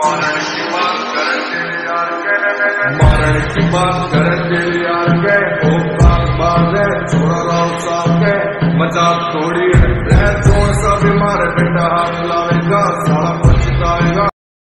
मारण की बात करते यार के औकात बात है छोड़ा राव साहब के मजाक थोड़ी है रह जोर सा बीमार बेटा हाथ लावेगा साला